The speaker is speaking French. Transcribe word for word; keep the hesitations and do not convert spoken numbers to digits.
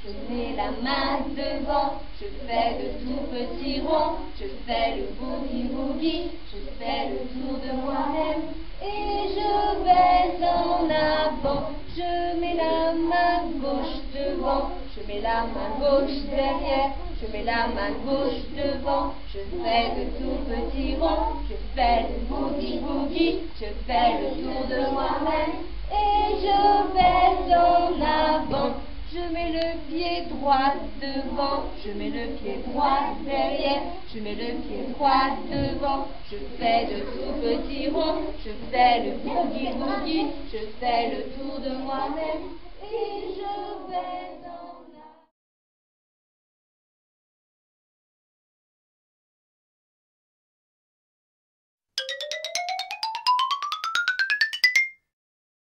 Je mets la main devant, je fais de tout petits ronds, je fais le boogie-woogie, je fais le tour de moi-même et je vais en avant. Je mets la main gauche devant, je mets la main gauche derrière, je mets la main gauche devant, je fais de tout petits ronds, je fais le boogie-woogie, je fais le tour de moi-même et je vais en avant. Je mets le pied droit devant, je mets le pied droit derrière, je mets le pied droit devant, je fais de tout petits ronds, je fais le boogie-woogie, je fais le tour de moi-même et je vais en